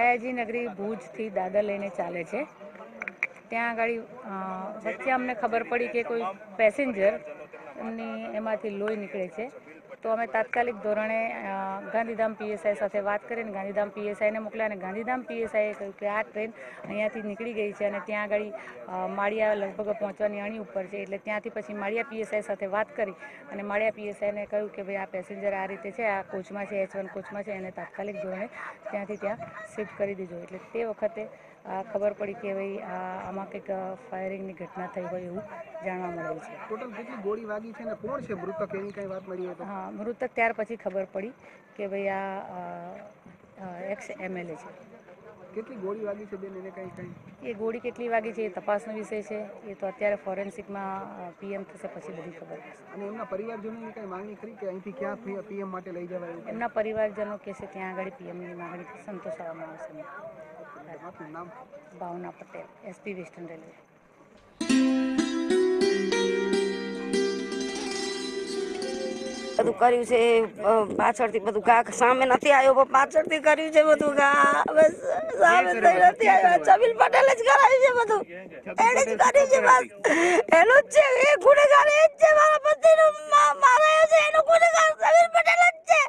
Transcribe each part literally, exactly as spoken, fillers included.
સયાજી નગરી ભુજથી દાદર લઈને ચાલે છે. ત્યાં આગળ વચ્ચે અમને ખબર પડી કે કોઈ પેસેન્જર એમની એમાંથી લોહી નીકળે છે. તો અમે તાત્કાલિક ધોરણે ગાંધીધામ પીએસઆઈ સાથે વાત કરીને ગાંધીધામ પીએસઆઈને મોકલ્યા અને ગાંધીધામ પીએસઆઈએ કહ્યું કે આ ટ્રેન અહીંયાથી નીકળી ગઈ છે અને ત્યાં આગળ માળિયા લગભગ પહોંચવાની અણી ઉપર છે. એટલે ત્યાંથી પછી માળિયા પીએસઆઈ સાથે વાત કરી અને માળિયા પીએસઆઈને કહ્યું કે ભાઈ આ પેસેન્જર આ રીતે છે, આ કોચમાં છે, એચ વન કોચમાં છે, એને તાત્કાલિક ધોરણે ત્યાંથી ત્યાં શિફ્ટ કરી દીધો. એટલે તે વખતે ખબર પડી કે ભાઈ આમાં કંઈક ફાયરિંગની ઘટના થઈ હોય એવું જાણવા મળેલ છે. ટોટલ કેટલી ગોળી વાગી છે અને કોણ છે મૃતક એની કઈ વાત મળી હોય? હા, મૃતક ત્યાર પછી ખબર પડી કે ભાઈ આ એક્સ એમએલએ છે. કેટલી ગોળી વાગી છે બેન, એને કઈ કઈ એ ગોળી કેટલી વાગી છે એ તપાસનો વિષય છે. એ તો અત્યારે ફોરેન્સિકમાં પીએમ થશે પછી બધી ખબર પડશે. અને એમના પરિવારજનોની કઈ માંગણી કરી કે અહીંથી ક્યાં પીએમ માટે લઈ જવાય? એમના પરિવારજનો કહે છે ત્યાં આગળ પીએમની માંગણી સંતોષવામાં આવશે. આપનું નામ? Bhavna Patel, SP western railway. બધું કર્યું છે પાછળથી, બધું ઘા સામે નથી આવ્યો પણ પાછળથી કર્યું છે બધું ઘા. બસ સામે નથી આવ્યો. ચબીલ પટેલ જ કરાવ્યું છે બધું, એને જ કર્યું છે. બસ એનું જ છે, એ ગુનેગાર એ જ છે. મારા પતિનું મારાયો છે એનો ગુનેગાર ચબીલ પટેલ જ છે.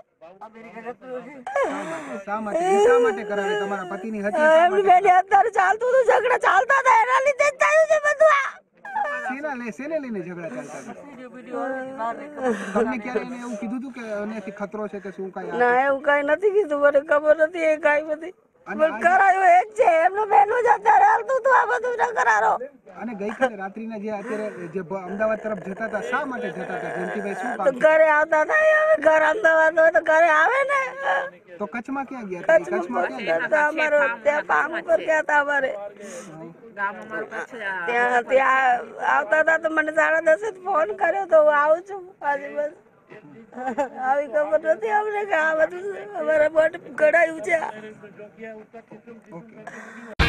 શા માટે શા માટે કરાવે? તમારા પતિની હતી એમની બેની અંદર ચાલતું હતું, ઝઘડા ચાલતા હતા, એના લીધે જ થયું છે બધું. આ સેના લે સેને લઈને ઝઘડા ચાલતા હતા? તમને ક્યારે એને એવું કીધું હતું કે એનાથી ખતરો છે કે શું? કઈ ના, એવું કઈ નથી કીધું, મને ખબર નથી એ કઈ બધી. કરાયું એ જ છે, એમનું બેનું જ અત્યારે હાલતું હતું આ બધું ન કરારો. અને ગઈકાલે રાત્રિના જે અત્યારે જે અમદાવાદ તરફ જતા હતા, શા માટે જતા હતા જયંતિભાઈ? શું કામ? ઘરે આવતા હતા. ઘર અમદાવાદ હોય તો ઘરે આવે ને. તો કચ્છમાં ક્યાં ગયા? કચ્છમાં અમારે ત્યાં કામ ઉપર ગયા હતા. અમારે ત્યાં ત્યાં આવતા હતા તો મને સાડા દસે ફોન કર્યો તો હું આવું છું. આજે બસ આવી ખબર નથી અમને કે આ બધું અમારા બોટ ઘડાયું છે.